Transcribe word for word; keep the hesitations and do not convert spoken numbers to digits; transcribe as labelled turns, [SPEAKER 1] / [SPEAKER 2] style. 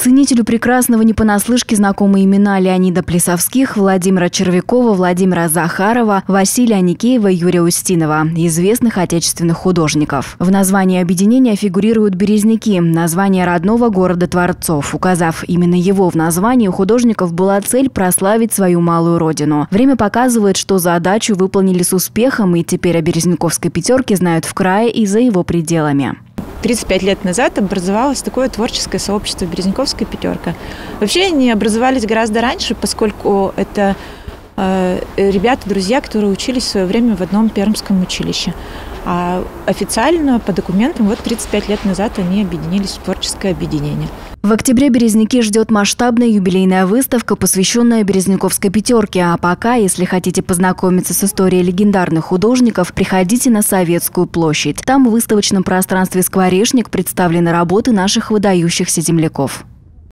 [SPEAKER 1] Ценителю прекрасного не понаслышке знакомы имена Леонида Плесовских, Владимира Червякова, Владимира Захарова, Василия Аникеева и Юрия Устинова, известных отечественных художников. В названии объединения фигурируют Березники, название родного города Творцов. Указав именно его в названии, у художников была цель прославить свою малую родину. Время показывает, что задачу выполнили с успехом, и теперь о березняковской пятерке знают в крае и за его пределами.
[SPEAKER 2] тридцать пять лет назад образовалось такое творческое сообщество «Березняковская пятерка». Вообще они образовались гораздо раньше, поскольку это э, ребята, друзья, которые учились в свое время в одном пермском училище. А официально, по документам, вот тридцать пять лет назад они объединились в творческое объединение.
[SPEAKER 1] В октябре Березники ждет масштабная юбилейная выставка, посвященная Березняковской пятерке. А пока, если хотите познакомиться с историей легендарных художников, приходите на Советскую площадь. Там в выставочном пространстве «Скворечник» представлены работы наших выдающихся земляков.